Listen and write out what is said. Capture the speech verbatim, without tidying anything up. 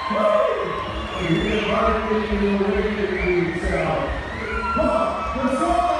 You can mark it in the way that you sell. Come on, let's go!